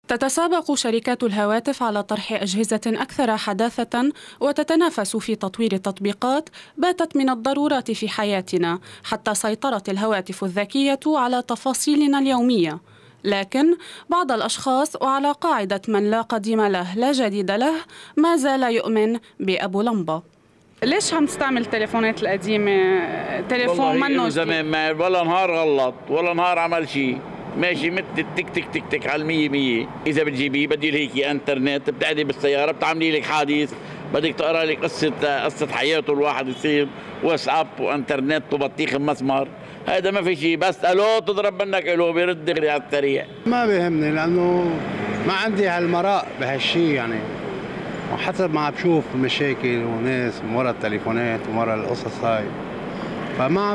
تتسابق شركات الهواتف على طرح أجهزة أكثر حداثة وتتنافس في تطوير تطبيقات باتت من الضرورات في حياتنا حتى سيطرت الهواتف الذكية على تفاصيلنا اليومية. لكن بعض الأشخاص وعلى قاعدة من لا قديم له لا جديد له ما زال يؤمن بأبو لمبة. ليش عم تستعمل التليفونات القديمة؟ تليفون منه زمان ولا نهار غلط ولا نهار عمل شيء، ماشي مثل تك تك تك تك على المية مية. إذا بتجيبيه بدي هيك انترنت، بتقعدي بالسيارة بتعملي لك حادث، بدك تقرا لك قصة حياته، الواحد يصير واتساب وانترنت وبطيخ مسمار. هذا ما في شيء، بس الو تضرب منك الو بيرد دغري على السريع. ما بيهمني لانه ما عندي هالمراء بهالشيء يعني، وحسب ما بشوف مشاكل وناس من ورا التليفونات ومن ورا القصص هاي، فما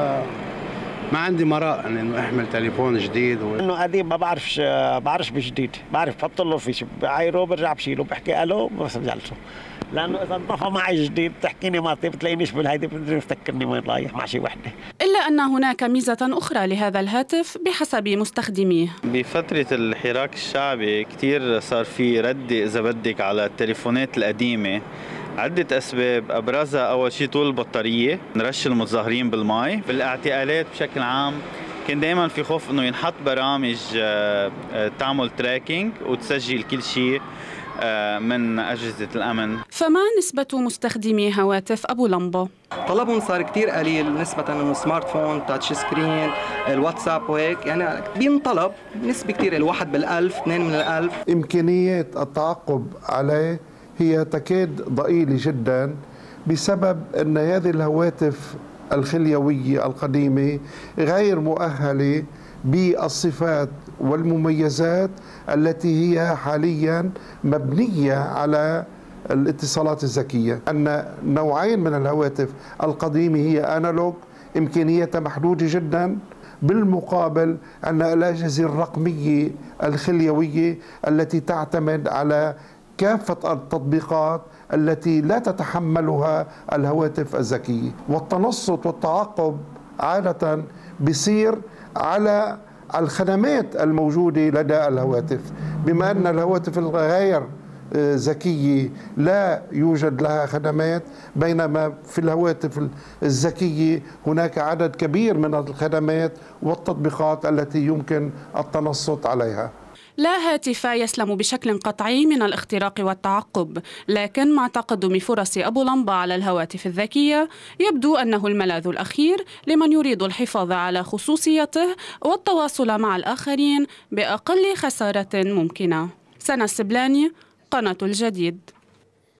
ما عندي مراء يعني انه احمل تليفون جديد انه قديم ما بعرفش بجديد، بعرف بحط له فيش بعايره برجع بشيله بحكي الو بس بجلسه، لانه اذا انطفى معي جديد بتحكيني ما بتلاقينيش بالهيدي بتفكرني وين رايح مع شي وحده. الا ان هناك ميزه اخرى لهذا الهاتف بحسب مستخدميه. بفتره الحراك الشعبي كثير صار في رد اذا بدك على التليفونات القديمه، عدة أسباب، أبرزها أول شيء طول البطارية، نرش المتظاهرين بالماء، بالاعتقالات بشكل عام كان دائما في خوف إنه ينحط برامج تعمل تراكينج وتسجل كل شيء من أجهزة الأمن. فما نسبة مستخدمي هواتف أبو لمبة؟ طلبهم صار كتير قليل نسبة انه السمارت فون، تاتش سكرين، الواتساب وهيك، يعني بينطلب نسبة كتير، الواحد بالألف، اثنين من الألف. إمكانية التعقب عليه هي تكاد ضئيلة جدا بسبب أن هذه الهواتف الخليوية القديمة غير مؤهلة بالصفات والمميزات التي هي حاليا مبنية على الاتصالات الذكية. أن نوعين من الهواتف القديمة هي أنالوج إمكانيتها محدودة جدا، بالمقابل أن الأجهزة الرقمية الخليوية التي تعتمد على كافة التطبيقات التي لا تتحملها الهواتف الذكية، والتنصت والتعقب عادة بيصير على الخدمات الموجودة لدى الهواتف، بما أن الهواتف الغير ذكية لا يوجد لها خدمات، بينما في الهواتف الذكية هناك عدد كبير من الخدمات والتطبيقات التي يمكن التنصت عليها. لا هاتف يسلم بشكل قطعي من الاختراق والتعقب، لكن مع تقدم فرص أبو لمبة على الهواتف الذكية يبدو أنه الملاذ الأخير لمن يريد الحفاظ على خصوصيته والتواصل مع الآخرين بأقل خسارة ممكنة. سنة السبلاني، قناة الجديد.